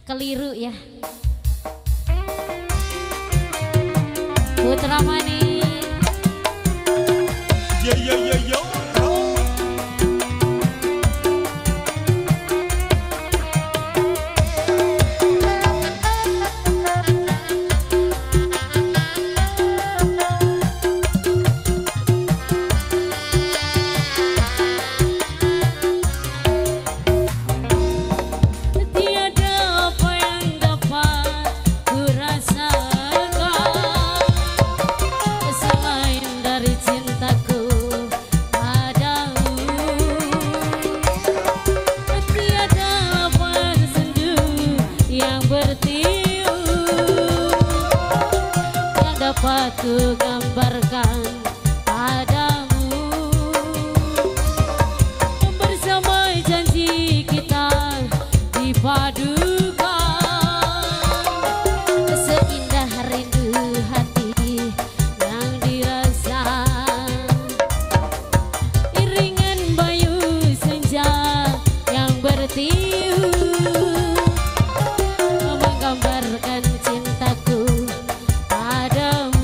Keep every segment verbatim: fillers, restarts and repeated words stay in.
keliru ya. Putra Mani. Yo yo yo yo. Ku gambarkan padamu bersama janji kita dipadukan seindah rindu hati yang dirasa iringan bayu senja yang bertiup menggambarkan cintaku padamu.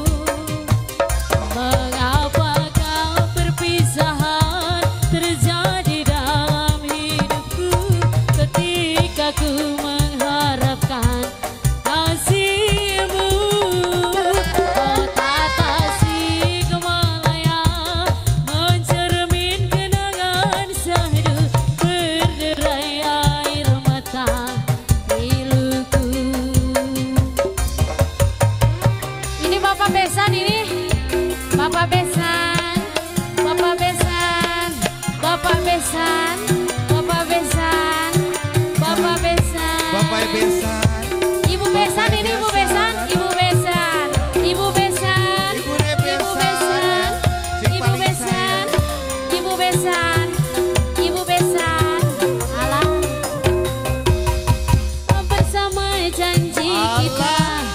Aku mengharapkan kasihmu, oh tata si Kemalaya mencermin kenangan syahdu berderai air mata piluku. Ini Bapak Besan, ini Bapak Besan, Bapak Besan, Bapak Besan, Bapak Besan. Bapak Besan, Bapak Besan, Ibu Besan, ini Ibu Besan, Ibu Besan, Ibu Besan, Ibu Besan, Ibu Besan, Ibu Besan, Ibu Besan, alam bersama janji kita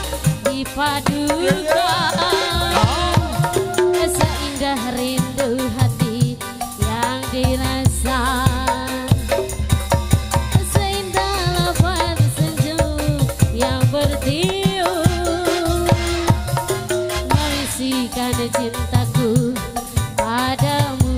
dipadukan seindah rindu hati yang dirasa. Cintaku padamu,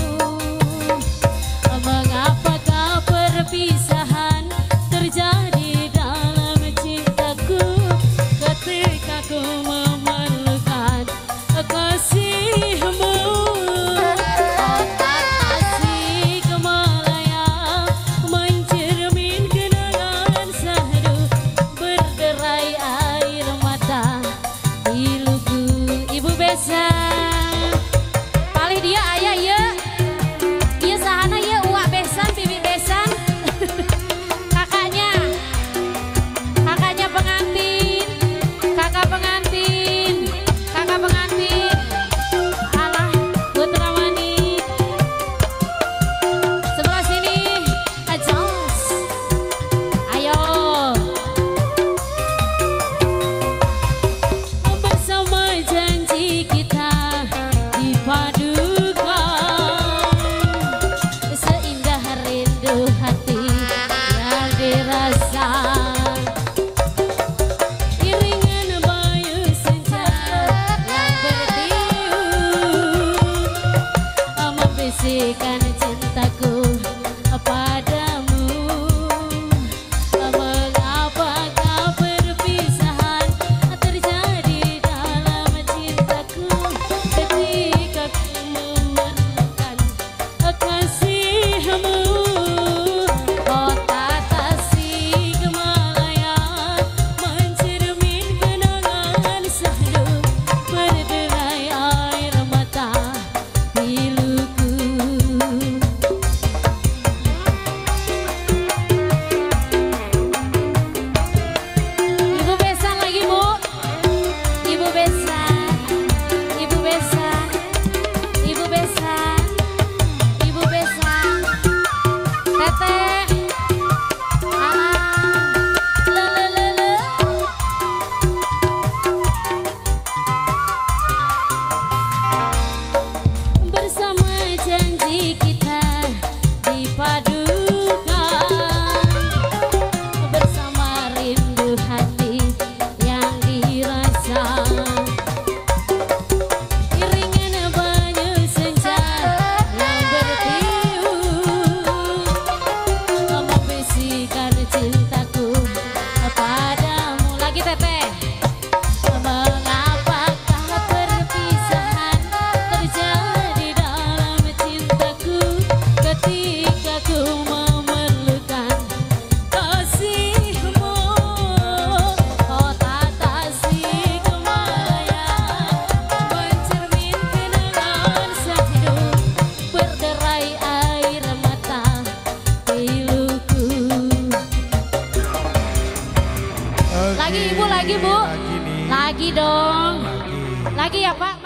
mengapakah perpisahan terjadi dalam cintaku ketika ku memerlukan kasihmu. Oh tata si Kemalaya mencermin kenangan syahdu berderai air mata piluku. Ibu Besan, palih dia ayah ya, iya sahana ya uak Besan, bibi Besan, kakaknya, kakaknya pengantin, kakak pengantin, kakak pengantin, alah Putra Mani, sebelah sini, ajos, ayo. Bersama janji kita dipadukan seindah rindu hati yang dirasa iringan bayu senja yang bertiup membisikkan cintaku padamu. Mengapakah perpisahan terjadi dalam cintaku ketika ku memerlukan kasihmu. Oh tata si Kemalaya dong. Lagi ya Pak.